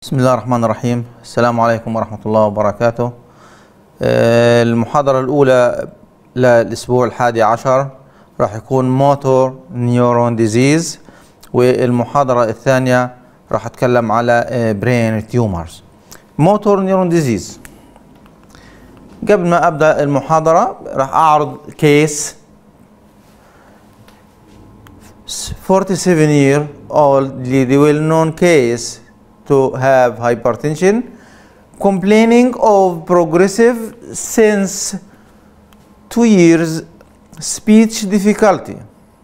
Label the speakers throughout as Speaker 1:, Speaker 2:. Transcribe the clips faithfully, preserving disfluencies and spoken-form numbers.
Speaker 1: بسم الله الرحمن الرحيم. السلام عليكم ورحمة الله وبركاته. المحاضرة الأولى للأسبوع الحادي عشر راح يكون موتور نيورون ديزيز، والمحاضرة الثانية راح أتكلم على برين تيومرز. موتور نيورون ديزيز، قبل ما أبدأ المحاضرة راح أعرض كيس forty-seven year old the well known case to have hypertension, complaining of progressive since two years speech difficulty.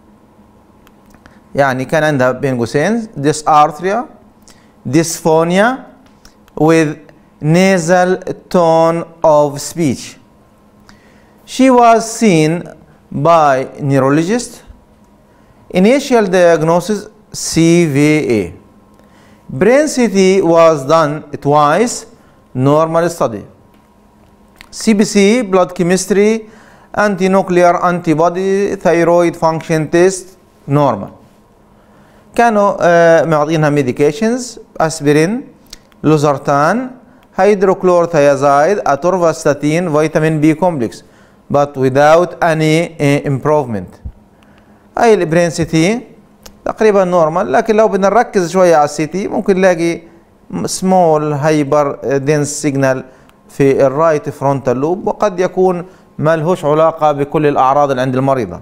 Speaker 1: يعني كان عندها بين قوسين dysarthria, dysphonia with nasal tone of speech. She was seen by neurologist. Initial diagnosis C V A. Brain C T was done twice, normal study. C B C, blood chemistry, anti-nuclear antibody, thyroid function test, normal. كانوا uh, معطينها medications, aspirin, losartan, hydrochlorothiazide, atorvastatin, vitamin B complex, but without any uh, improvement. هاي البرين سي تي تقريبا نورمال، لكن لو بدنا نركز شويه على السي تي ممكن نلاقي سمول هايبر دنس سيجنال في الرايت فرونتال لوب، وقد يكون ما لهوش علاقه بكل الاعراض اللي عند المريضه.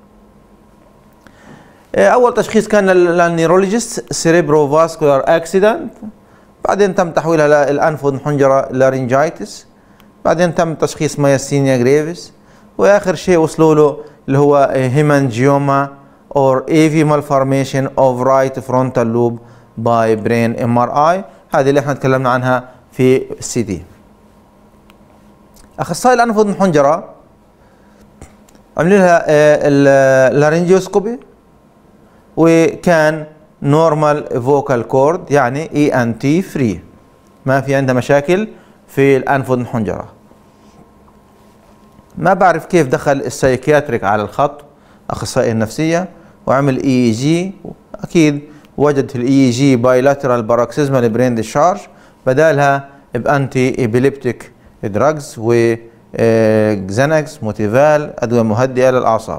Speaker 1: اول تشخيص كان للنيرولوجيست سيريبرو فاسكولار اكسيدنت، بعدين تم تحويلها للانف والحنجره لارنجايتس، بعدين تم تشخيص مايستينيا جريفيس، واخر شيء وصلوا له اللي هو هيمانجيوما or A V malformation of right frontal lobe by brain M R I. هذه اللي احنا تكلمنا عنها في السي دي. اخصائي الانف والحنجره عملوا لها اللارنجيوسكوبي، وكان نورمال فوكال كورد، يعني اي ان تي فري، ما في عندها مشاكل في الانف والحنجره. ما بعرف كيف دخل السايكياتريك على الخط، اخصائي النفسيه، وعمل اي اي جي، اكيد وجد الاي اي جي بايلاترال باروكسيزمال برين ديشارج، بدالها بانتي ابيليبتيك دراجز وزانكس موتيفال، ادويه مهدئه للاعصاب.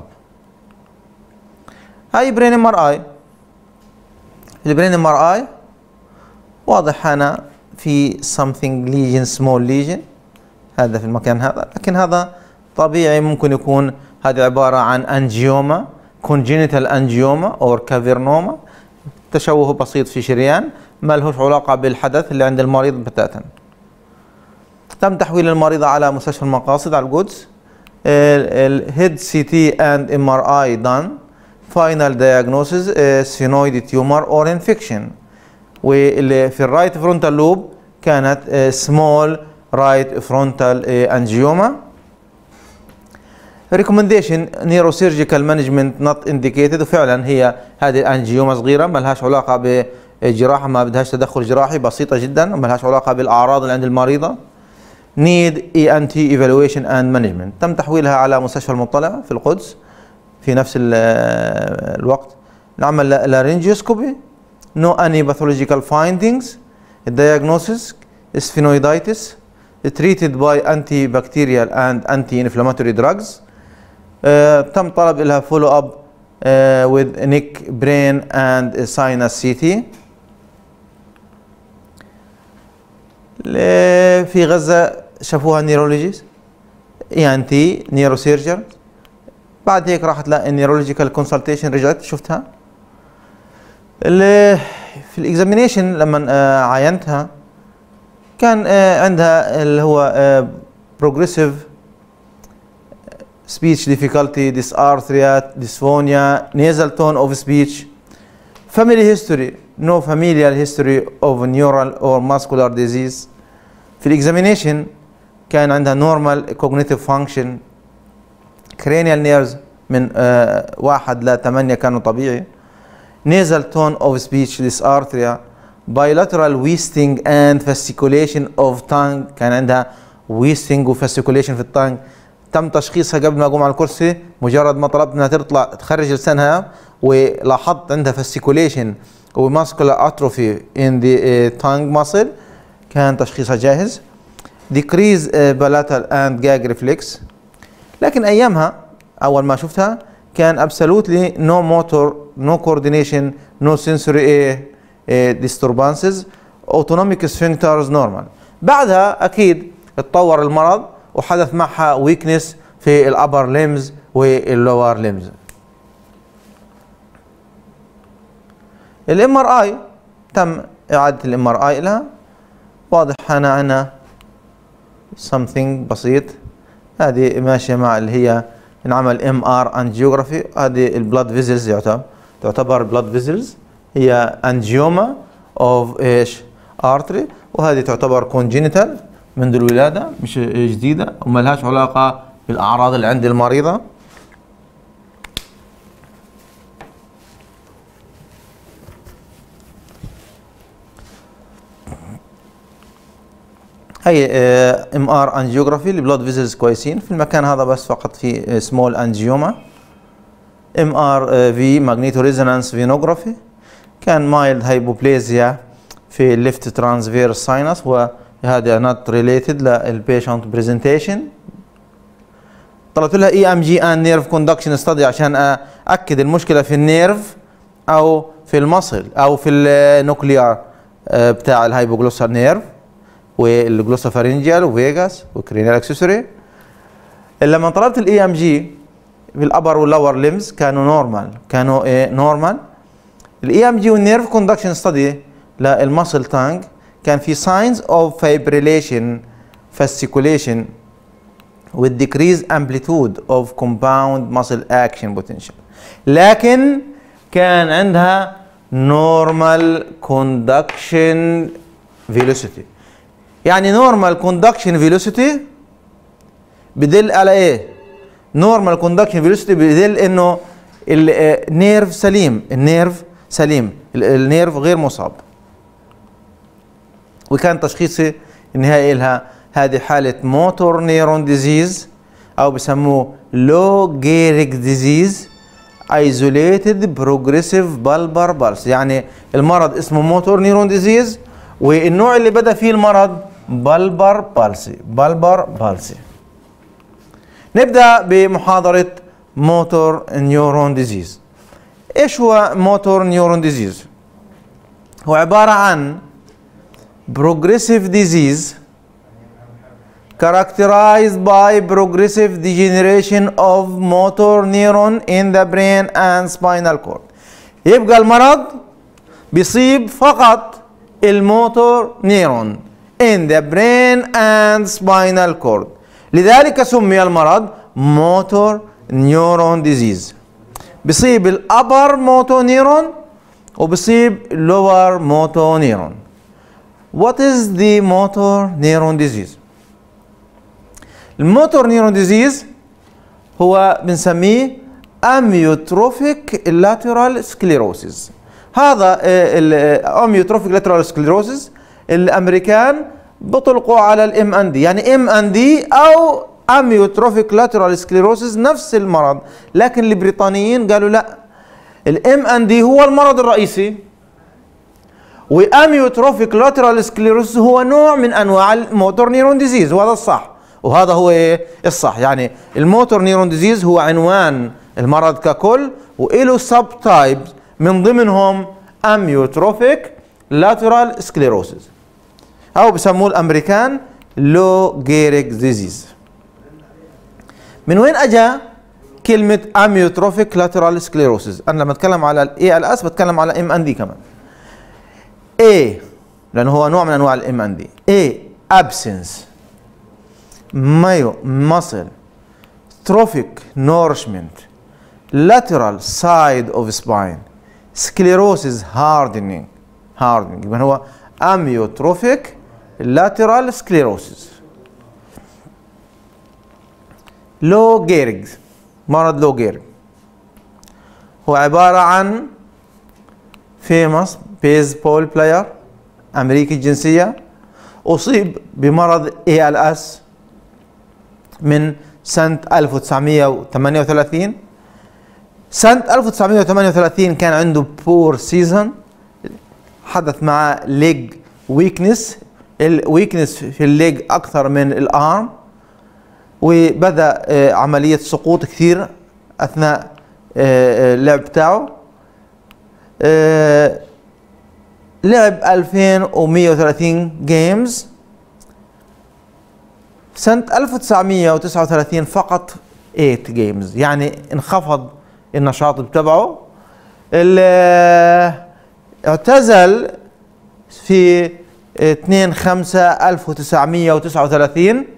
Speaker 1: هاي برين ام ار اي. البرين ام ار اي واضح هنا في something lesion small lesion، هذا في المكان هذا، لكن هذا طبيعي، ممكن يكون هذه عباره عن انجيوما، congenital angioma or cavernoma، تشوه بسيط في شريان ما لهوش علاقه بالحدث اللي عند المريض بتاتا. تم تحويل المريضه على مستشفى المقاصد على القدس. الهيد سي تي اند ام ار اي done. final diagnosis sphenoid tumor or infection. واللي في الرايت فرونتال لوب كانت small right frontal angioma. recommendation neurosurgical management not indicated، وفعلا هي هذه الانجيوما صغيره ما لهاش علاقه بجراحه، ما بدهاش تدخل جراحي، بسيطه جدا، ما لهاش علاقه بالاعراض اللي عند المريضه. need E N T evaluation and management. تم تحويلها على مستشفى المطلع في القدس في نفس الوقت. نعمل لارنجيوسكوبي، no any pathological findings. diagnosis sphenoiditis treated by antibacterial and anti-inflammatory drugs. Uh, تم طلب لها follow up uh, with neck, brain and sinus C T. في غزة شافوها نيرولوجيست اي ان تي نيروسيرجر، بعد هيك راحت للنيرولوجيكال كونسلتيشن، رجعت شفتها. في الاكزامينيشن لما uh, عاينتها كان uh, عندها اللي هو uh, progressive speech difficulty, dysarthria, dysphonia, nasal tone of speech. Family history, no familial history of neural or muscular disease. في الاكزامينيشن كان عندها normal cognitive function. cranial nerves من uh, واحد لثمانية كانوا طبيعي. nasal tone of speech, dysarthria, bilateral wasting and fasciculation of tongue، كان عندها wasting و fasciculation في التانج. تم تشخيصها قبل ما اقوم على الكرسي، مجرد ما طلبت انها تطلع تخرج لسانها ولاحظت عندها fasciculation وماسكولار اتروفي in the tongue muscle كان تشخيصها جاهز. decrease palatal and gag reflex. لكن ايامها اول ما شفتها كان absolutely no motor no coordination no sensory disturbances autonomic sphincters normal. بعدها اكيد اتطور المرض وحدث معها weakness في الابر limbs واللور limbs. الام ار اي تم اعاده الام ار اي لها، واضح هنا عنا something بسيط. هذه ماشيه مع اللي هي نعمل ام ار انجيوغرافي. هذه البلاد فيزلز يعتبر تعتبر بلاد فيزلز هي انجيوما اوف ايش ارتري، وهذه تعتبر كونجينيتال منذ الولاده مش جديده وما لهاش علاقه بالاعراض اللي عند المريضه. هي ام ار انجيوغرافي البلاد فيزلز كويسين في المكان هذا، بس فقط في سمول انجيوما. ام ار في ماجنيتو ريزونانس فينوغرافي كان مايلد هايبوبليزيا في الليفت ترانسفيرس ساينس، وهذا نوت ريليتد للبيشنت برزنتيشن. طلبت لها اي ام جي ان نيرف كوندكشن ستدي عشان اكد المشكله في النيرف او في المصل او في النوكليار بتاع الهايبوجلوسال نيرف والجلوسوفارينجيال وفيجاس وكرينيال اكسسوري. لما طلبت الاي ام جي في الابر واللور ليمز كانوا نورمال، كانوا ايه نورمال. الاي ام جي والنيرف كوندكشن ستدي للمسل تانج كان في signs of fibrillation fasciculation with decreased amplitude of compound muscle action potential، لكن كان عندها normal conduction velocity. يعني normal conduction velocity بدل على ايه؟ normal conduction velocity بدل انه النيرف سليم، النيرف سليم، النيرف غير مصاب. وكان تشخيصي النهائي لها هذه حالة موتور نيرون ديزيز او بسموه لو جيريك ديزيز isolated progressive bulbar pulse. يعني المرض اسمه موتور نيرون ديزيز والنوع اللي بدأ فيه المرض بلبر بالسي، بلبر بالسي. نبدأ بمحاضرة موتور نيورون ديزيز. ايش هو موتور نيورون ديزيز؟ هو عبارة عن progressive disease characterized by progressive degeneration of motor neuron in the brain and spinal cord. يبقى المرض بيصيب فقط الموتور نيرون in the brain and spinal cord، لذلك سمي المرض موتور نيورون ديزيز. بيصيب الابر موتور نيرون وبيصيب lower موتور نيرون. What is the motor neuron disease؟ الموتور نيرون ديزيز هو بنسميه amyotrophic lateral sclerosis. هذا الاميوتروفيك لاترال سكليروسيس الامريكان بيطلقوا على الام ان دي، يعني ام ان دي او اميوتروفيك لاترال سكليروسيس نفس المرض، لكن البريطانيين قالوا لا، الام ان دي هو المرض الرئيسي واميوتروفيك لاترال سكليروسيس هو نوع من انواع الموتور نيرون ديزيز، وهذا الصح وهذا هو ايه الصح. يعني الموتور نيرون ديزيز هو عنوان المرض ككل وله سب تايبس من ضمنهم اميوتروفيك لاترال سكليروسيس او بسموه الامريكان لو جيريك ديزيز. من وين اجا كلمه اميوتروفيك لاترال سكليروسيس؟ انا لما اتكلم على الاي ال اس بتكلم على ام ان دي كمان. اي لانه هو نوع من انواع الام ان دي. اي ابسنس مايو muscle trophic nourishment lateral side of spine sclerosis hardening hardening يبقى هو amyotrophic lateral sclerosis. لو جيرج مرض لو جيرج هو عبارة عن famous بيسبول بلاير أمريكي الجنسية أصيب بمرض إيه إل إس من سنة ألف وتسعمئة وثمانية وثلاثين. سنة ألف وتسعمئة وثمانية وثلاثين كان عنده بور سيزون، حدث معاه ليج ويكنس، الويكنس في الليج اكثر من الارم، وبدا عمليه سقوط كثير اثناء اللعب بتاعه. لعب ألفين ومئة وثلاثين جيمز. سنة ألف وتسعمئة وتسعة وثلاثين فقط ثمانية جيمز، يعني انخفض النشاط بتبعه. اعتزل في اثنين خمسة ألف وتسعمئة وتسعة وثلاثين.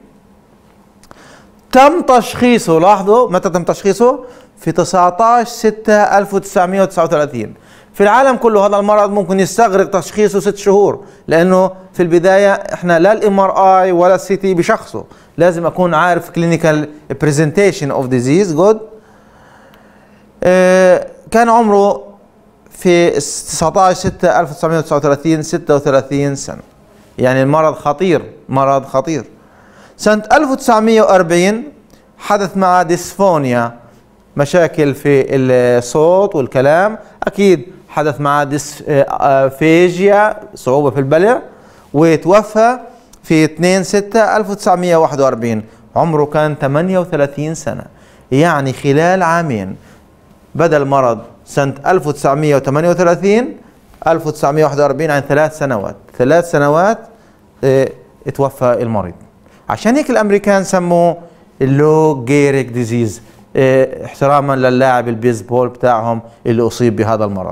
Speaker 1: تم تشخيصه، لاحظوا متى تم تشخيصه؟ في تسعة عشر ستة ألف وتسعمئة وتسعة وثلاثين. في العالم كله هذا المرض ممكن يستغرق تشخيصه ست شهور، لانه في البدايه احنا لا الام ار اي ولا السي تي بشخصه، لازم اكون عارف كلينيكال برزنتيشن اوف ديزيز. جود. كان عمره في تسعة عشر ستة ألف وتسعمئة وتسعة وثلاثين ستة وثلاثين سنه، يعني المرض خطير، مرض خطير. سنه ألف وتسعمئة وأربعين حدث معه ديسفونيا، مشاكل في الصوت والكلام، اكيد حدث معه ديسفيجيا، صعوبه في البلع، وتوفى في اثنين ستة ألف وتسعمئة وواحد وأربعين. عمره كان ثمانية وثلاثين سنه، يعني خلال عامين. بدا المرض سنه ألف وتسعمئة وثمانية وثلاثين ألف وتسعمئة وواحد وأربعين، عن ثلاث سنوات، ثلاث سنوات اه اتوفى المريض. عشان هيك الامريكان سموه اللو جيريك ديزيز، اه احتراما للاعب البيسبول بتاعهم اللي اصيب بهذا المرض.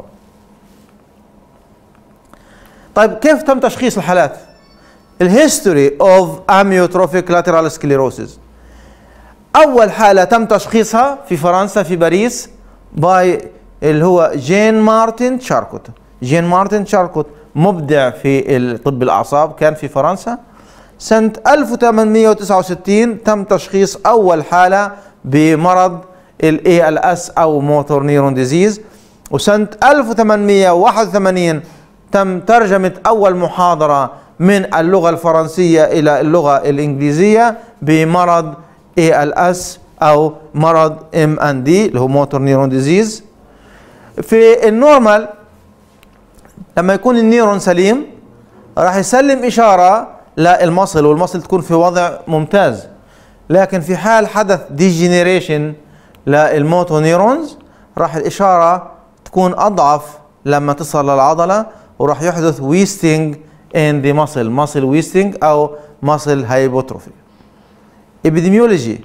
Speaker 1: طيب كيف تم تشخيص الحالات؟ الهيستوري اوف اميوتروفيك لاترال سكليروسيس. اول حاله تم تشخيصها في فرنسا في باريس باي اللي هو جين مارتن شاركوت. جين مارتن شاركوت مبدع في طب الاعصاب، كان في فرنسا. سنه ألف وثمانمئة وتسعة وستين تم تشخيص اول حاله بمرض الاي ال اس او موتور نيرون ديزيز. وسنه ألف وثمانمئة وواحد وثمانين تم ترجمه اول محاضره من اللغه الفرنسيه الى اللغه الانجليزيه بمرض اي ال اس او مرض ام ان دي اللي هو موتور نيرون ديزيز. في النورمال لما يكون النيرون سليم راح يسلم اشاره للمصل، والمصل تكون في وضع ممتاز. لكن في حال حدث ديجينيريشن للموتو نيرونز راح الاشاره تكون اضعف لما تصل للعضله، وراح يحدث ويستنج in the muscle muscle wasting او muscle hypertrophy. epidemiology.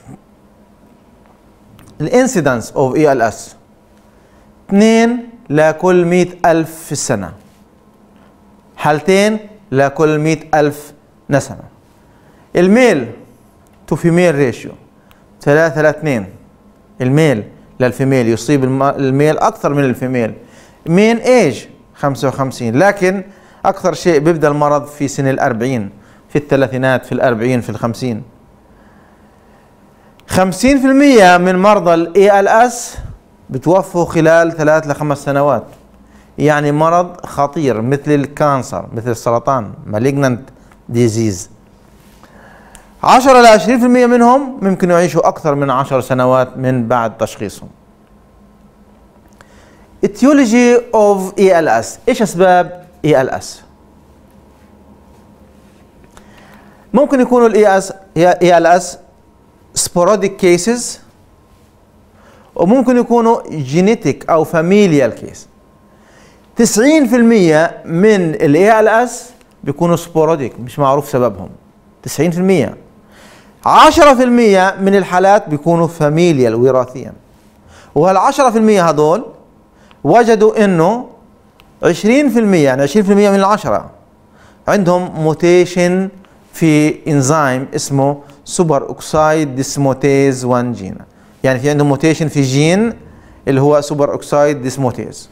Speaker 1: الانسيدنس اوف اي ال اس اثنين لكل مئة ألف في السنة، حالتين لكل مئة ألف نسمة. الميل تو فيميل ريشيو ثلاثة لاثنين، الميل للفيميل يصيب الميل أكثر من الفيميل. مين ايج خمسة وخمسين، لكن أكثر شيء بيبدأ المرض في سن الأربعين، في الثلاثينات، في الأربعين، في الخمسين. خمسين في المئة من مرضى الاي ال اس بتوفوا خلال ثلاث لخمس سنوات، يعني مرض خطير مثل الكانسر، مثل السرطان، malignant disease. عشرة إلى عشرين في المئة منهم ممكن يعيشوا أكثر من عشر سنوات من بعد تشخيصهم. Etiology of اي ال اس. إيش أسباب اي ال اس؟ ممكن يكونوا الاي اس اي ال اس sporadic cases، وممكن يكونوا genetic أو familial case. تسعين في المئة من الاي ال اس بيكونوا sporadic مش معروف سببهم، تسعين في المئة. عشرة في المئة من الحالات بيكونوا familial وراثيا، وهالعشرة في المئة هذول وجدوا انه عشرين في المئة، يعني عشرين في المئة من العشرة عندهم موتيشن في انزيم اسمه سوبر اوكسايد ديسموتيز واحد جين، يعني في عندهم موتيشن في جين اللي هو سوبر اوكسايد ديسموتيز.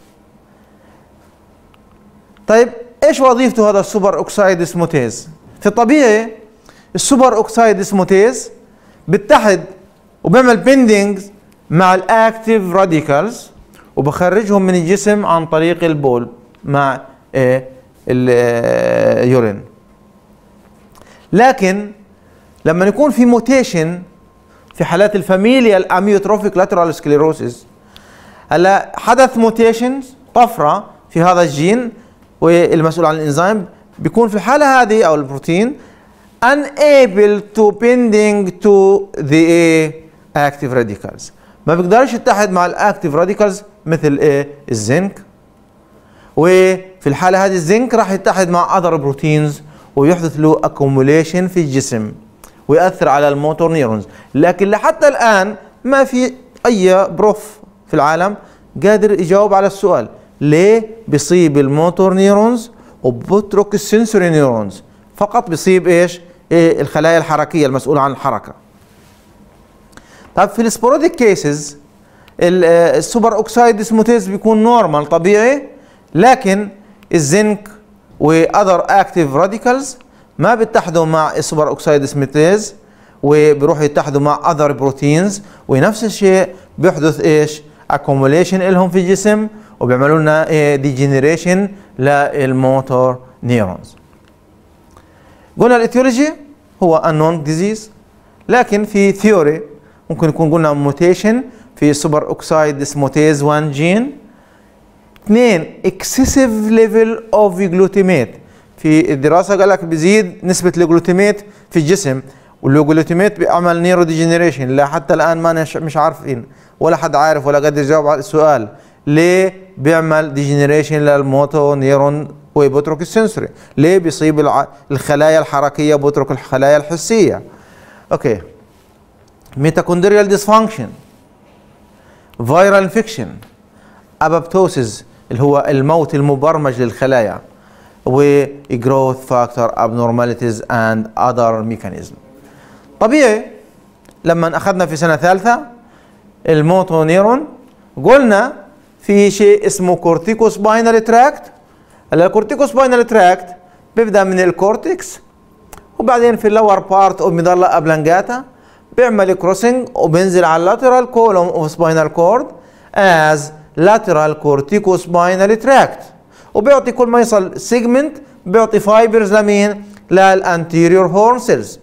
Speaker 1: طيب ايش وظيفته هذا السوبر اوكسايد ديسموتيز؟ في الطبيعي السوبر اوكسايد ديسموتيز بيتحد وبيعمل بيندينج مع الاكتيف راديكالز وبخرجهم من الجسم عن طريق البول مع اليورين. لكن لما يكون في موتيشن في حالات الفاميليال اميوتروفيك لاترال سكليروسيس، هلا حدث موتيشن طفره في هذا الجين والمسؤول عن الانزيم بيكون في الحالة هذه أو البروتين unable to binding to the active radicals، ما بيقدرش يتحد مع الاكتيف راديكالز مثل ايه الزنك، وفي الحالة هذه الزنك راح يتحد مع other بروتينز ويحدث له accumulation في الجسم ويأثر على الموتور نيورونز. لكن لحتى الآن ما في أي بروف في العالم قادر يجاوب على السؤال ليه بيصيب الموتور نيورونز وبترك السنسوري نيورونز، فقط بيصيب ايش؟ إيه الخلايا الحركية المسؤولة عن الحركة. طيب في السبوروديك كيسز السوبر اوكسايد ديسموتيز بيكون نورمال طبيعي، لكن الزنك واذر اكتيف راديكالز ما بيتحدوا مع السوبر اوكسايد ديسموتيز وبيروحوا يتحدوا مع اذر بروتينز، ونفس الشيء بيحدث ايش؟ اكوموليشن لهم في الجسم وبيعملوا لنا ايه ديجنريشن للموتور نيورونز. قلنا الايتيولوجي هو unknown disease، لكن في ثيوري ممكن يكون قلنا موتيشن في سوبر اوكسايد ديسموتيز واحد جين. اثنين اكسسيف ليفل اوف جلوتاميت، في الدراسه قال لك بيزيد نسبه الجلوتاميت في الجسم، والجلوتاميت بيعمل نيرو ديجنريشن. لا حتى الان ما مش عارفين ولا حد عارف ولا قادر يجاوب على السؤال ليه بيعمل ديجنريشن للموتو نيرون وبيترك السنسوري، ليه بيصيب الخلايا الحركيه وبيترك الخلايا الحسيه. اوكي، ميتوكوندريال ديسفانكشن، فيرال انفكشن، ابابتوسيس اللي هو الموت المبرمج للخلايا، وجروث فاكتور ابنورماليتيز اند اذر ميكانيزم. طبيعي لما اخذنا في سنه ثالثه الموتو نيرون قلنا في شيء اسمه كورتيكو سباينال تراكت. الكورتيكو سباينال تراكت بيبدا من الكورتكس وبعدين في اللور بارت اوف ميدالا ابلانجاتا بيعمل كروسنج وبينزل على اللاترال كولوم اوف سباينال كورد از لاترال كورتيكو سباينال تراكت، وبيعطي كل ما يصل سيجمنت بيعطي فايبرز لمين؟ للانتيريور هورن سيلز.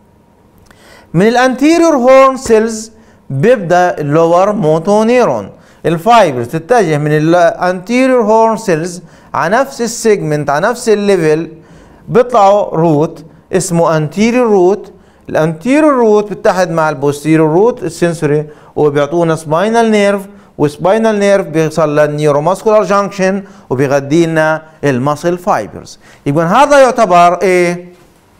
Speaker 1: من الانتيريور هورن سيلز بيبدا اللور موتو نيرون، الفايبرز تتجه من الانتيريور هورن سيلز على نفس السيجمنت على نفس الليفل، بيطلعوا روت اسمه انتيريور روت. الانتيريور روت بيتحد مع البوستيريور روت السنسوري وبيعطونا سباينال نيرف، وسباينال نيرف بيوصل للنيوروماسكولار جانكشن وبيغذي لنا الماسل فايبرز. يبقى هذا يعتبر ايه؟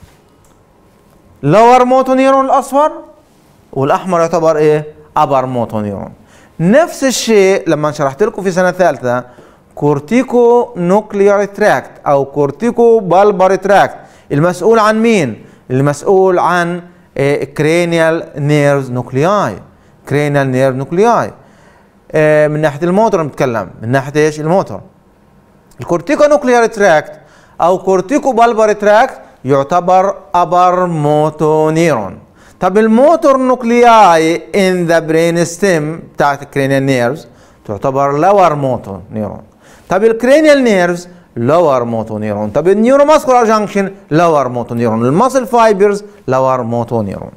Speaker 1: لور موتو نيرون الاصفر، والاحمر يعتبر ايه؟ ابر موتو نيرون. نفس الشيء لما شرحت لكم في سنه ثالثه كورتيكو نوكليار تراكت او كورتيكو بالبر تراكت، المسؤول عن مين؟ المسؤول عن كرينيال نيرز نوكلياي، كرينيال نيرف نوكلياي. من ناحيه الموتور بنتكلم، من ناحيه ايش؟ الموتور. الكورتيكو نوكليار تراكت او كورتيكو بالبر تراكت يعتبر ابر موتو نيرون. طب الموتور نوكلياي ان ذا برين ستيم بتاعت الكرينيال نيرفز تعتبر لور موتو نيرون. طب الكرينيال نيرفز لور موتو نيرون. طب النيوروماسكولار جانكشن لور موتو نيرون. الماسل فايبرز لور موتو نيرون.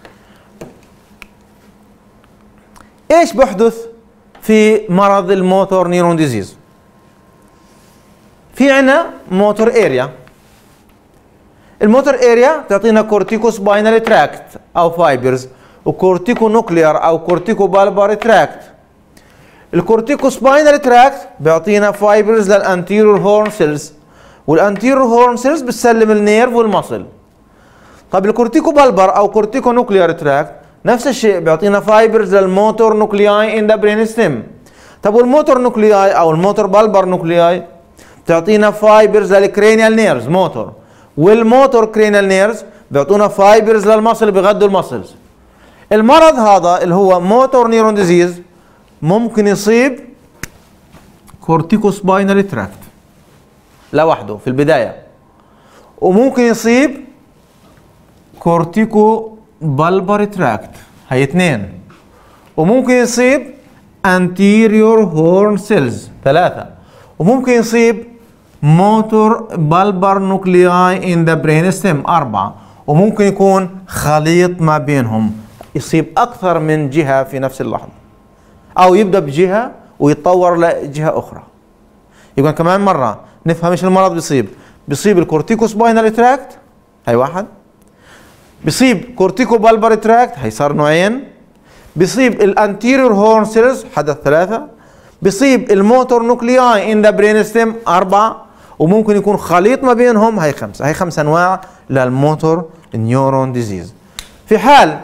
Speaker 1: ايش بيحدث في مرض الموتور نيرون ديزيز؟ في عنا موتور اريا. الموتور اريا بتعطينا كورتيكو سباينال تراكت او فايبرز، وكورتيكو نوكليار او كورتيكو بالبار تراكت. الكورتيكو سباينال تراكت بيعطينا فايبرز للانتيريور هورن سيلز، والانتيريور هورن سيلز بتسلم النيرف والمصل. طب الكورتيكو بالبر او كورتيكو نوكليار تراكت نفس الشيء بيعطينا فايبرز للموتور نوكلياي ان ذا برين ستيم. طب والموتور نوكلياي او الموتور بالبر نوكلياي بتعطينا فايبرز للكرينيال نيرز موتور، والموتور كرينيال نيرز بيعطونا فايبرز للمصل بيغذوا المسلز. المرض هذا اللي هو موتور نيرون ديزيز ممكن يصيب كورتيكو سباينال تراكت لوحده في البدايه، وممكن يصيب كورتيكو بالبر تراكت، هي اثنين، وممكن يصيب anterior horn cells ثلاثه، وممكن يصيب موتور بالبر نوكلياي ان ذا برين ستيم اربعه، وممكن يكون خليط ما بينهم يصيب اكثر من جهه في نفس اللحظه، او يبدا بجهه ويتطور لجهه اخرى. يبقى كمان مره نفهم ايش المرض بيصيب. بيصيب الكورتيكو سباينال تراكت، هي واحد. بيصيب كورتيكو بالبر تراكت، هي صار نوعين. بيصيب الانتيريور هورن سيلز، حدث ثلاثة. بيصيب الموتور نوكلياي ان ذا برين ستيم، أربعة. وممكن يكون خليط ما بينهم، هي خمسة. هي خمس أنواع للموتور نيورون ديزيز. في حال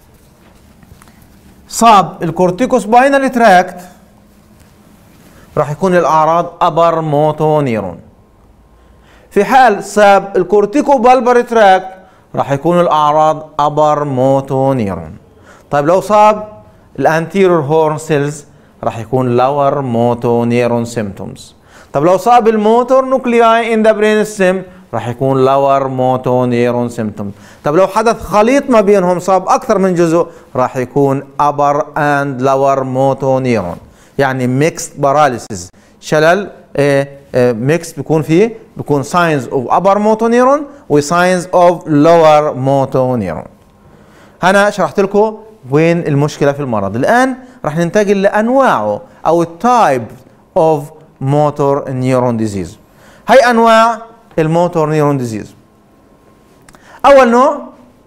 Speaker 1: صاب الكورتيكو سباينال تراكت راح يكون الأعراض أبر موتو نيرون. في حال صاب الكورتيكو بالبر تراكت راح يكون الأعراض أبر موتو نيرون. طيب لو صاب الانتيريور هورن سيلز راح يكون لور موتو نيرون سيمتومز. طب لو صاب الموتور نوكلياي ان ذا برين ستيم راح يكون لور موتو نيرون سيمتومز. طب لو حدث خليط ما بينهم، صاب اكثر من جزء، راح يكون ابر اند لور موتو نيرون، يعني ميكست باراليسيس، شلل ميكس بيكون فيه، بيكون ساينز اوف ابر موتو نيرون وساينز اوف لور موتو نيرون. انا شرحت لكم وين المشكله في المرض. الان راح ننتقل لانواعه او التايب اوف موتور نيورون ديزيز. هي انواع الموتور نيورون ديزيز. اول نوع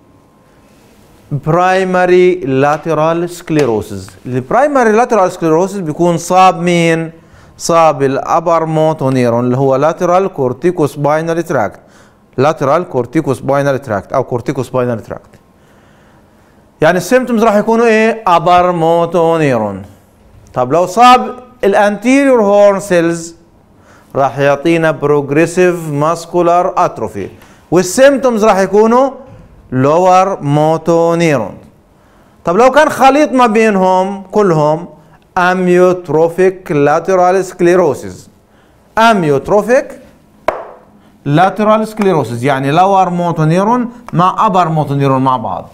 Speaker 1: برايمري لاترال سكليروسيس. البرايمري لاترال سكليروسيس بيكون صاب مين؟ صاب الابر موتو نيرون اللي هو لاترال كورتيكو سباينال تراكت، لاترال كورتيكو سباينال تراكت او كورتيكو سباينال تراكت. يعني السيمتومز راح يكونوا ايه؟ ابر موتو نيرون. طب لو صاب الانتيريور هورن سيلز راح يعطينا بروجريسيف ماسكولار اتروفي، والسيمتومز راح يكونوا لور موتو نيرون. طب لو كان خليط ما بينهم كلهم اميوتروفيك لاترال سكليروسيس. اميوتروفيك لاترال سكليروسيس يعني لور موتو نيرون مع ابر موتو نيرون مع بعض.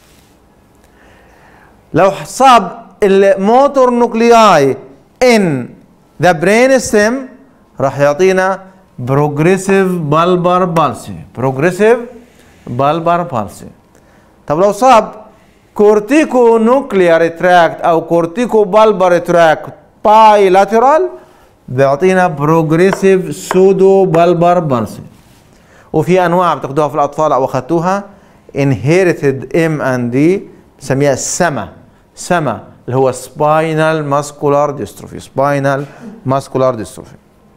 Speaker 1: لو صاب الموتور نوكلياي ان ذا برين ستيم راح يعطينا بروجريسيف بالبر بالسي، بروجريسيف بالبر بالسي. طب لو صاب كورتيكو نوكليار تراكت او كورتيكو بالبر تراكت باي لاترال بيعطينا بروجريسيف سودو بالبر بالسي. وفي انواع بتاخدوها في الاطفال او اخذتوها inherited ام اند دي بنسميها سما، سما اللي هو سباينال ماسكولار ديستروفي، سباينال ماسكولار ديستروفي.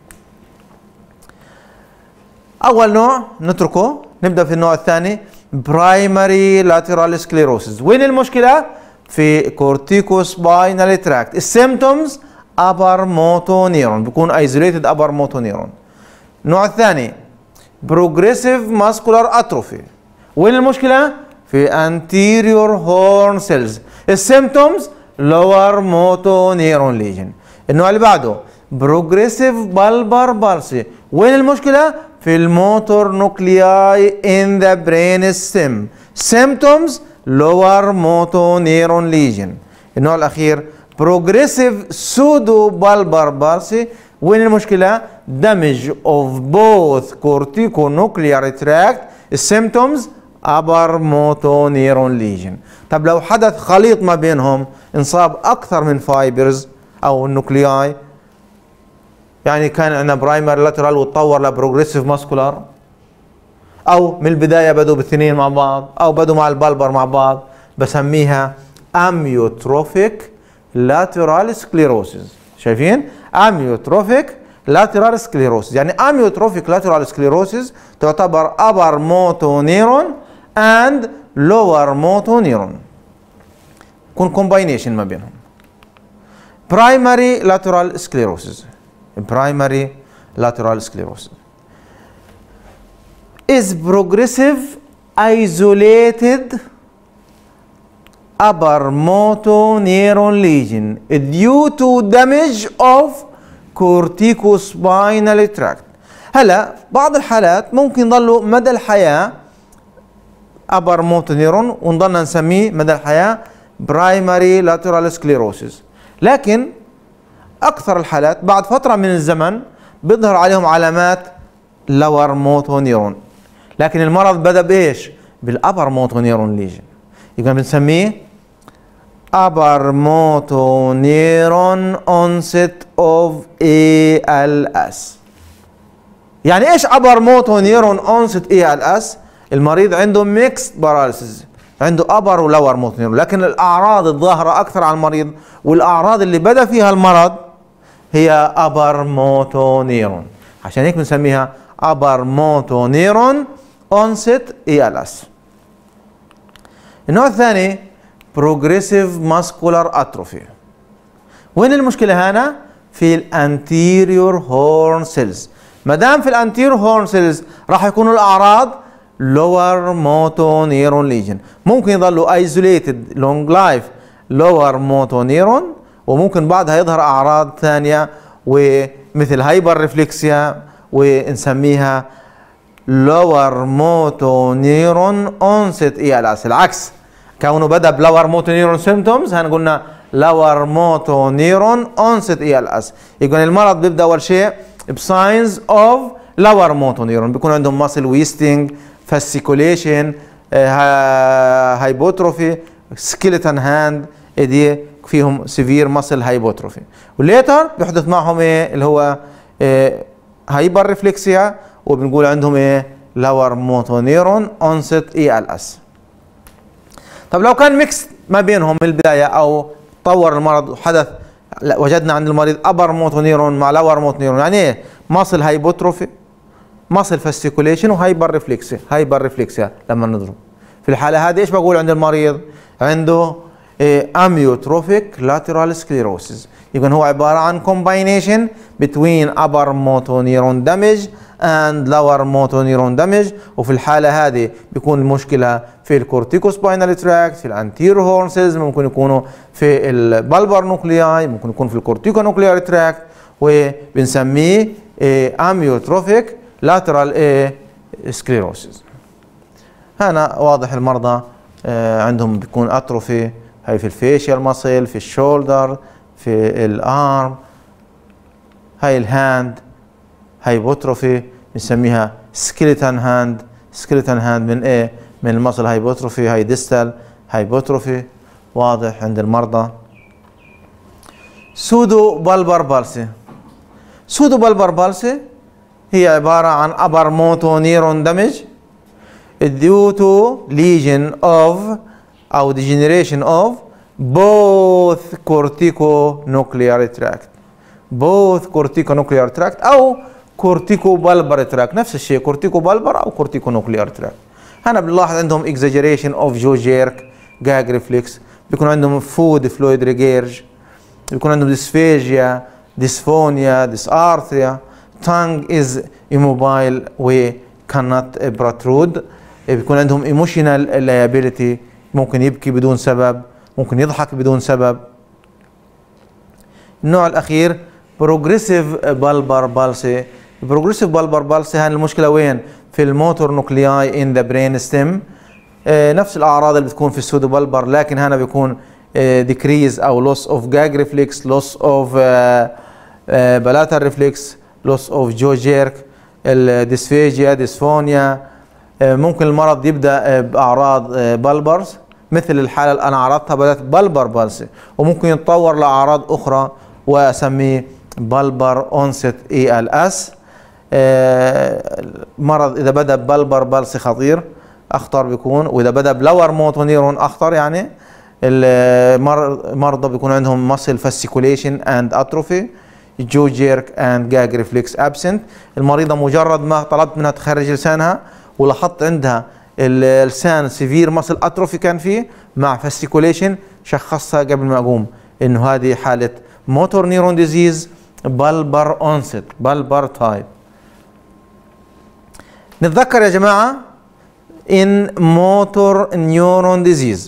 Speaker 1: اول نوع نتركه، نبدا في النوع الثاني برايمري لاترال سكليروسيس. وين المشكله؟ في كورتيكو سباينال تراكت. السيمتومز ابر موتو نيرون، بيكون ايزوليتد ابر موتو نيرون. النوع الثاني بروجريسيف ماسكولار اتروفي. وين المشكله؟ في anterior horn cells. السيمتومز lower motor neuron lesion. النوع اللي بعده progressive bulbar palsy. وين المشكلة؟ في الموتور نوكلياي in the brain stem. symptoms lower motor neuron lesion. النوع الأخير progressive pseudo bulbar palsy. وين المشكلة؟ damage of both corticonuclear tract. السيمتومز upper motor neuron lesion. طب لو حدث خليط ما بينهم، انصاب اكثر من فايبرز او النوكلياي، يعني كان عندنا برايمر لاترال وتطور لبروجريسيف ماسكولار، او من البدايه بدوا بالاثنين مع بعض، او بدوا مع البلبر مع بعض، بسميها اميوتروفيك لاترال سكليروسيس. شايفين؟ اميوتروفيك لاترال سكليروسيس، يعني اميوتروفيك لاترال سكليروسيس تعتبر upper motor neuron and lower motor neuron، يكون combination ما بينهم. primary lateral sclerosis. primary lateral sclerosis is progressive isolated upper motor neuron lesion due to damage of corticospinal tract. هلا بعض الحالات ممكن يضلوا مدى الحياة upper motor neuron ونضلنا نسميه مدى الحياة primary lateral sclerosis، لكن أكثر الحالات بعد فترة من الزمن بيظهر عليهم علامات lower motor neuron، لكن المرض بدأ بإيش؟ بالupper motor neuron lesion، يبقى بنسميه upper motor neuron onset of A L S. يعني ايش upper motor neuron onset اي ال اس؟ المريض عنده ميكس باراليسيس، عنده upper و lower motor neuron، لكن الاعراض الظاهره اكثر على المريض والاعراض اللي بدا فيها المرض هي upper motor neuron، عشان هيك بنسميها upper motor neuron onset اي ال اس. النوع الثاني progressive muscular atrophy. وين المشكله هنا؟ في الانتيريور هورن سيلز. ما دام في الانتيريور هورن سيلز راح يكونوا الاعراض lower motor neuron lesion، ممكن يظلوا isolated long life lower motor neuron، وممكن بعدها يظهر اعراض ثانيه ومثل هايبر ريفلكسيا ونسميها lower motor neuron onset اي ال اس. العكس، كونه بدا بلور موتو نيرون سيمتومز هنقولنا lower motor neuron onset اي ال اس. يكون المرض بيبدا اول شيء بساينز اوف lower motor neuron، بيكون عندهم ماسل ويستنج، فاسيكوليشن، هايبوتروفي، سكيلتون هاند، ايدي فيهم سيفير ماسل هايبوتروفي. وليتر بيحدث معهم ايه اللي هو إيه هايبر ريفلكسيا، وبنقول عندهم ايه lower motor neuron onset اي ال اس. طب لو كان ميكس ما بينهم من البدايه او طور المرض وحدث وجدنا عند المريض upper motor neuron مع lower motor neuron، يعني ايه؟ ماسل هايبوتروفي، ماسل فاستيكوليشن، وهايبر ريفلكسيا. هايبر ريفلكسيا لما نضرب في الحاله هذه ايش بقول عند المريض؟ عنده اميوتروفيك لاترال سكليروسيس. يكون هو عباره عن combination between upper motor neuron damage and lower motor neuron damage، وفي الحاله هذه بيكون المشكله في الكورتيكوسباينال تراكت، في الانتيرو هورن سيلز، ممكن يكونوا في البلبر نوكلياي، ممكن يكون في الكورتيكو نوكليار تراكت، وبنسميه اميوتروفيك لاترال سكليروسيس. هنا واضح المرضى عندهم بيكون اتروفي، هي في الفيشيال ماسل، في الشولدر، في الارم، هاي الهاند هايبوتروفي بنسميها سكيلتون هاند. سكيلتون هاند من ايه؟ من المصل هايبوتروفي، هاي ديستال هايبوتروفي واضح عند المرضى. سودو بالبر بالسي. سودو بالبر بالسي هي عبارة عن upper motor neuron damage due to lesion of أو degeneration of both corticonuclear tract. both corticonuclear tract أو cortico bulbar tract، نفس الشيء cortico bulbar أو corticonuclear tract. هنا بنلاحظ عندهم exaggeration of jaw jerk، gag reflex، بيكون عندهم food fluid regurg، بيكون عندهم dysphagia، dysphonia، dysarthria، tongue is immobile و cannot protrude، بيكون عندهم emotional liability، ممكن يبكي بدون سبب، ممكن يضحك بدون سبب. النوع الأخير progressive bulbar palsy. progressive bulbar palsy هاي المشكلة وين؟ في الموتور نوكلياي in the brain stem. آه نفس الأعراض اللي بتكون في السودو بالبر، لكن هنا بيكون آه decrease أو loss of gag reflex، loss of آه آه palatal reflex، loss of jaw jerk، الديسفيجيا، ديسفونيا. آه ممكن المرض يبدأ آه بأعراض آه بالبرز مثل الحالة اللي أنا عرضتها، بدأت بالبر بالسي، وممكن يتطور لأعراض أخرى وأسميه بالبر أونست إي إل إس. مرض إذا بدأ بالبر بالسي خطير أخطر بيكون، وإذا بدأ بلور موتو نيرون أخطر. يعني المرضى بيكون عندهم muscle fasciculation and atrophy، jaw jerk and gag reflex absent. المريضة مجرد ما طلبت منها تخرج لسانها ولاحظت عندها اللسان سيفير ماسل اتروفي كان فيه مع فاسيكوليشن، شخصها قبل ما اقوم انه هذه حاله موتور نيرون ديزيز بالبر اونست، بالبر تايب. نتذكر يا جماعه ان موتور نيورون ديزيز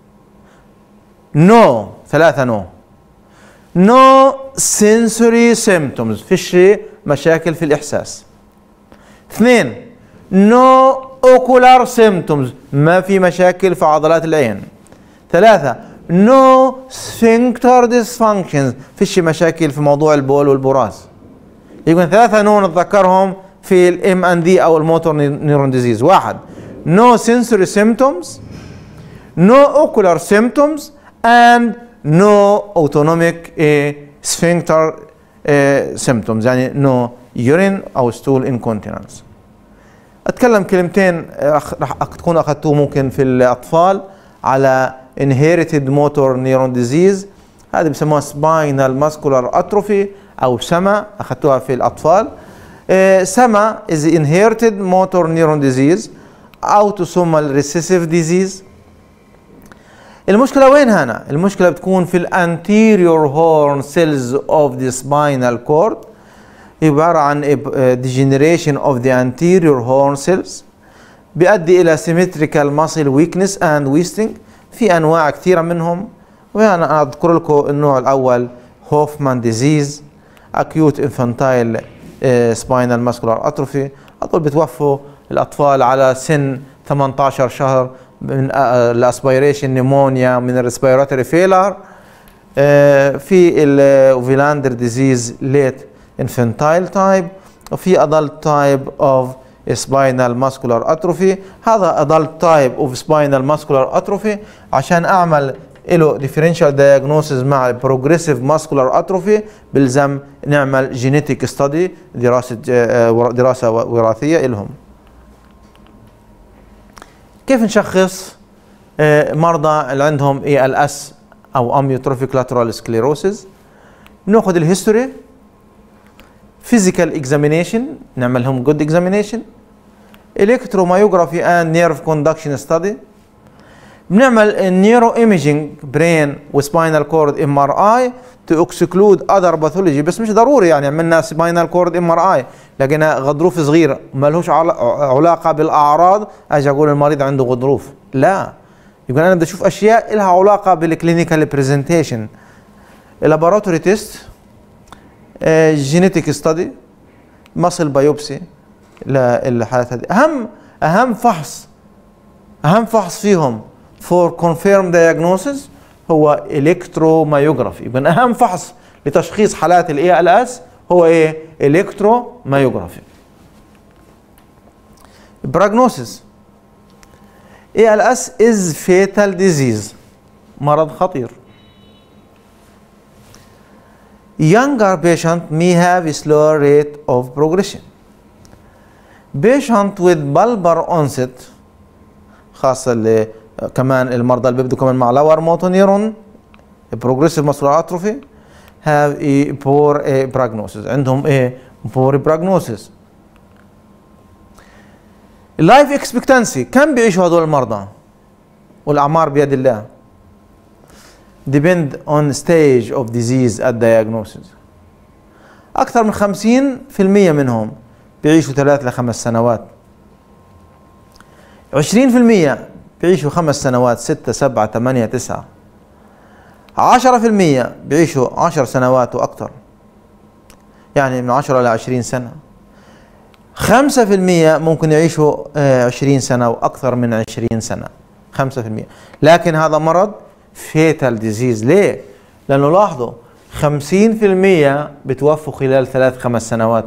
Speaker 1: نو ثلاثه نو نو سنسوري سيمبتومز، فيش مشاكل في الاحساس. اثنين نو اوكولار سيمبتومز، ما في مشاكل في عضلات العين. ثلاثة نو سفنكتر ديسفانكشنز، فيش مشاكل في موضوع البول والبراز. يكون ثلاثة نو نتذكرهم في الام ان دي او الموتور نيرون ديزيز. واحد نو سنسوري سيمبتومز، نو اوكولار سيمبتومز، and no autonomic sphincter symptoms يعني no urine أو stool incontinence. أتكلم كلمتين راح تكون أخذتوه ممكن في الأطفال على inherited motor neuron disease، هذه بسموها spinal muscular atrophy أو سما، أخذتوها في الأطفال. سما is inherited motor neuron disease autosomal recessive disease. المشكلة وين هنا؟ المشكلة بتكون في ال anterior horn cells of the spinal cord، عبارة عن degeneration of the anterior horn cells بيؤدي إلى symmetrical muscle weakness and wasting. في أنواع كثيرة منهم، وأنا أذكر لكم النوع الأول هوفمان disease acute infantile spinal muscular atrophy، هذول بتوفوا الأطفال على سن ثمانية عشر شهر من الاسبيريشن نيمونيا، من الريسبيراتوري فيلر. في الفيلاندر ديزيز ليت انفانتايل تايب، وفي ادلت تايب اوف سباينال ماسكولار اتروفي. هذا ادلت تايب اوف سباينال ماسكولار اتروفي عشان اعمل له ديفرنشال دايجنوسيس مع بروجريسيف ماسكولار اتروفي بلزم نعمل جينيتيك ستادي، دراسه دراسه وراثيه لهم. كيف نشخص مرضى اللي عندهم اي ال اس او اميوتروفيك لاترال سكليروسيس؟ بناخذ الهيستوري، فيزيكال اكزامينيشن، نعمل لهم جود اكزامينيشن، الكترومايوجرافي اند نيرف كوندكشن ستادي، بنعمل نيورو ايميجينج برين وسباينال كورد ام ار اي تو اكسكلود اذر باثولوجي، بس مش ضروري يعني عملنا سباينال كورد ام ار اي لقينا غضروف صغير ما لهوش علاقه بالاعراض اجي اقول المريض عنده غضروف، لا، يبقى انا بدي اشوف اشياء لها علاقه بالكلينيكال برزنتيشن. اللابوراتوري تيست، جينيتيك ستادي، ماسل بايوبسي للحالات هذه. اهم اهم فحص اهم فحص فيهم فور كونفيرم دايجنوسيس هو الكترومايوجرافي. يبقى اهم فحص لتشخيص حالات الاي ال اس هو ايه؟ الكترومايوجرافي. براجنوسيس، اي ال اس از فيتال ديزيز، مرض خطير. Younger patient may have a slower rate of progression. Patient with bulbar onset، خاصة اللي كمان المرضى اللي بيبدوا كمان مع lower motor neuron progressive muscular atrophy have a poor a prognosis، عندهم ايه؟ poor prognosis. life expectancy، كم بيعيشوا هذول المرضى؟ والأعمار بيد الله. depend on stage of disease at diagnosis. أكثر من خمسين بالمئة منهم بيعيشوا ثلاث لخمس سنوات. عشرين بالمئة بيعيشوا خمس سنوات، ستة سبعة ثمانية تسعة. عشرة بالمئة بيعيشوا عشر سنوات وأكثر، يعني من عشرة إلى عشرين سنة. خمسة بالمئة ممكن يعيشوا عشرين سنة وأكثر من عشرين سنة، خمسة بالمئة. لكن هذا مرض فيتال ديزيز، ليه؟ لأنه لاحظوا خمسين بالمئة بتوفوا خلال ثلاث خمس سنوات.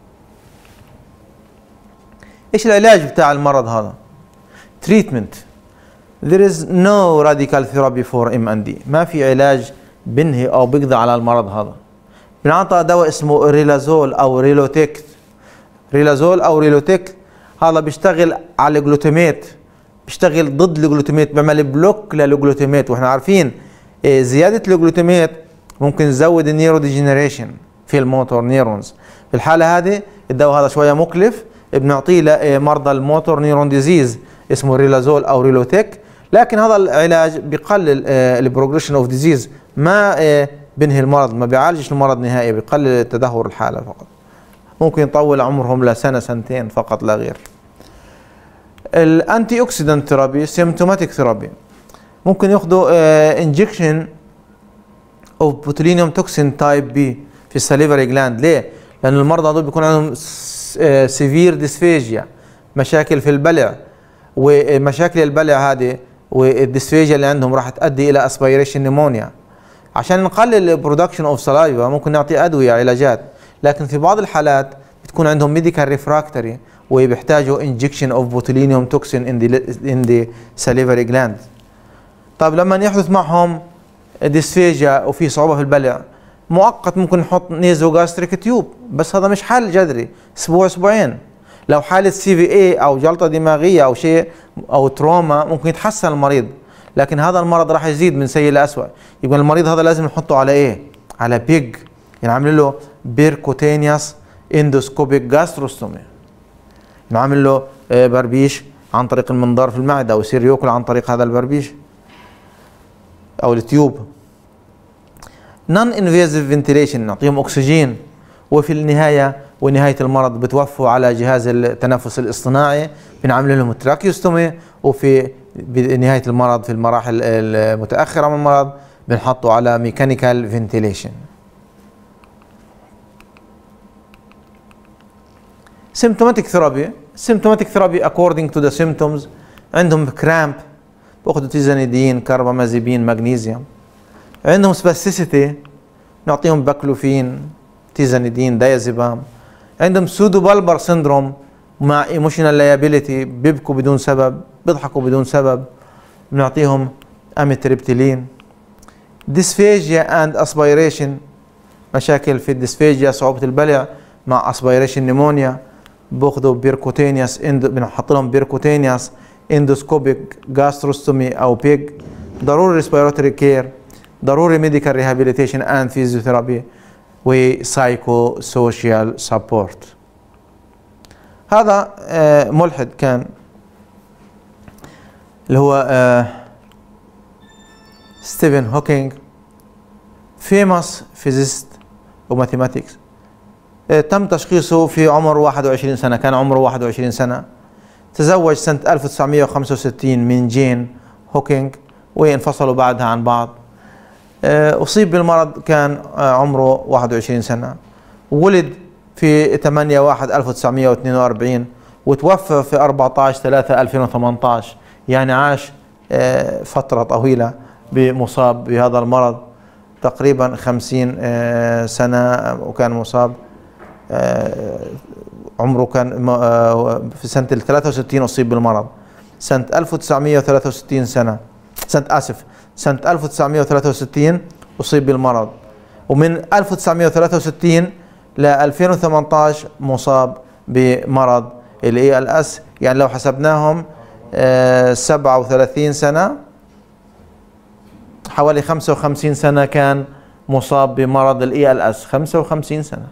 Speaker 1: إيش العلاج بتاع المرض هذا؟ treatment. There is no radical therapy for إم إن دي، ما في علاج بنهي أو بيقضي على المرض هذا. بنعطى دواء اسمه ريلازول أو ريلوتيك. ريلازول أو ريلوتيك هذا بيشتغل على الجلوتاميت، بيشتغل ضد الجلوتاميت، بيعمل بلوك للجلوتاميت، واحنا عارفين زيادة الجلوتاميت ممكن تزود النيرو ديجنريشن في الموتور نيرونز. في الحالة هذه الدواء هذا شوية مكلف، بنعطيه لمرضى الموتور نيرون ديزيز اسمه ريلازول او ريلوتيك، لكن هذا العلاج بيقلل البروجريشن اوف ديزيز، ما بينهي المرض، ما بيعالجش المرض نهائي، بيقلل تدهور الحالة فقط. ممكن يطول عمرهم لسنة سنتين فقط لا غير. الانتي اوكسيدنت ثيرابي، سيمتوماتيك ثيرابي، ممكن ياخذوا انجكشن اوف بوتولينيوم توكسين تايب بي في السليفري جلاند. ليه؟ لأن المرضى هذول بيكون عندهم سيفير ديسفيجيا، مشاكل في البلع، ومشاكل البلع هذه والديسفيجيا اللي عندهم راح تؤدي إلى اسبيريشن نيمونيا. عشان نقلل البرودكشن اوف سلايفا ممكن نعطي أدوية علاجات، لكن في بعض الحالات بتكون عندهم ميديكال ريفراكتوري وبيحتاجوا انجكشن اوف بوتولينيوم توكسين ان ذا ان ذا سليفري جلاند. طيب لما يحدث معهم ديسفيجيا وفي صعوبة في البلع، مؤقت ممكن نحط نيزو جاستريك تيوب، بس هذا مش حل جذري، اسبوع اسبوعين. لو حالة سي في اي او جلطة دماغية او شيء او تروما ممكن يتحسن المريض، لكن هذا المرض راح يزيد من سيء لأسوأ. يبقى المريض هذا لازم نحطه على ايه؟ على بيج، نعمل له بيركوتينيوس اندوسكوبيك جاستروستومي، نعمل له بربيش عن طريق المنظار في المعدة، او يصير ياكل عن طريق هذا البربيش او التيوب. نون انفيزيف فنتيليشن، نعطيهم اكسجين، وفي النهايه ونهايه المرض بتوفوا على جهاز التنفس الاصطناعي، بنعمل لهم تراكيوستومي، وفي نهايه المرض في المراحل المتاخره من المرض بنحطوا على ميكانيكال فنتيليشن. symptomatic therapy symptomatic therapy according to the symptoms. عندهم كرامب باخذوا تيزانيدين، كربامازيبين، مغنيسيوم. عندهم سباستيسيتي نعطيهم باكلوفين، تيزانيدين، دايازيبام. عندهم سودو بالبر سيندروم مع ايموشنال لايابيليتي، بيبكوا بدون سبب، بيضحكوا بدون سبب، بنعطيهم اميتريبتيلين. ديسفيجيا اند اسبيريشن، مشاكل في الديسفيجيا، صعوبة البلع مع اسبيريشن نيمونيا، باخذوا بيركوتينيوس، بنحط لهم بيركوتينيوس اندوسكوبيك جاستروستومي او بيج. ضروري ريسبيراتوري كير، ضروري ميديكال ريهابيليتيشن اند فيزيوثيرابي وسايكو سوشيال سبورت. هذا آه ملحد كان اللي هو آه ستيفن هوكينج، فيموس فيزيست وماثيماتكس. آه تم تشخيصه في عمر واحد وعشرين سنة، كان عمره واحد وعشرين سنة. تزوج سنة ألف وتسعمئة وخمسة وستين من جين هوكينج، وانفصلوا بعدها عن بعض. أصيب بالمرض كان عمره واحد وعشرين سنة، ولد في ثمانية واحد ألف وتسعمئة واثنين وأربعين، وتوفى في أربعة عشر ثلاثة ألفين وثمانية عشر. يعني عاش فترة طويلة بمصاب بهذا المرض، تقريبا خمسين سنة، وكان مصاب. عمره كان في سنة ثلاثة وستين أصيب بالمرض، سنة ألف وتسعمئة وثلاثة وستين سنة سنة آسف سنة ألف وتسعمئة وثلاثة وستين أصيب بالمرض، ومن ألف وتسعمئة وثلاثة وستين ل ألفين وثمانية عشر مصاب بمرض الاي ال اس. يعني لو حسبناهم سبعة وثلاثين سنة، حوالي خمسة وخمسين سنة كان مصاب بمرض الاي ال اس، خمسة وخمسين سنة.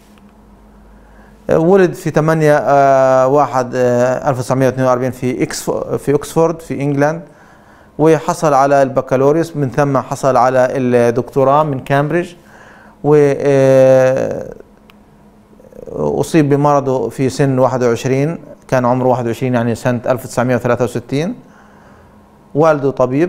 Speaker 1: ولد في ثمانية واحد ألف وتسعمئة واثنين وأربعين في في اوكسفورد في انجلند، وحصل على البكالوريوس، من ثم حصل على الدكتوراه من كامبريدج، وأصيب بمرضه في سن واحد وعشرين، كان عمره واحد وعشرين يعني سنة ألف وتسعمئة وثلاثة وستين. والده طبيب،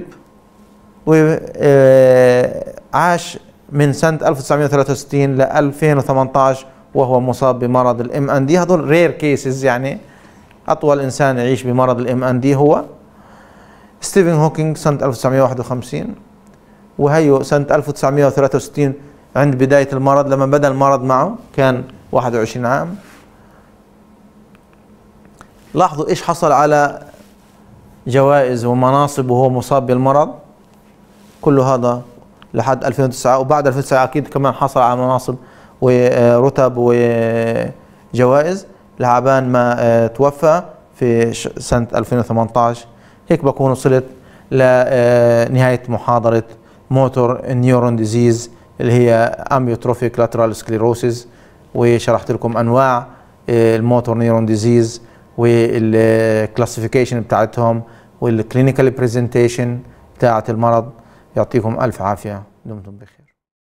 Speaker 1: وعاش من سنة ألف وتسعمئة وثلاثة وستين ل ألفين وثمانية عشر وهو مصاب بمرض الام ان دي. هذول رير كيسز، يعني أطول إنسان يعيش بمرض الام ان دي هو ستيفن هوكينج سنة ألف وتسعمئة وواحد وخمسين، وهيو سنة ألف وتسعمئة وثلاثة وستين عند بداية المرض. لما بدأ المرض معه كان واحد وعشرين عام. لاحظوا إيش حصل على جوائز ومناصب وهو مصاب بالمرض، كل هذا لحد ألفين وتسعة، وبعد ألفين وتسعة أكيد كمان حصل على مناصب ورتب وجوائز لعبان ما توفى في سنة ألفين وثمانية عشر. هيك بكون وصلت لنهاية محاضرة موتور نيورون ديزيز اللي هي اميوتروفيك لاترال سكليروسيس، وشرحت لكم انواع الموتور نيورون ديزيز والكلاسيفيكيشن بتاعتهم والكلينيكال بريزنتيشن بتاعت المرض. يعطيكم الف عافية، دمتم بخير.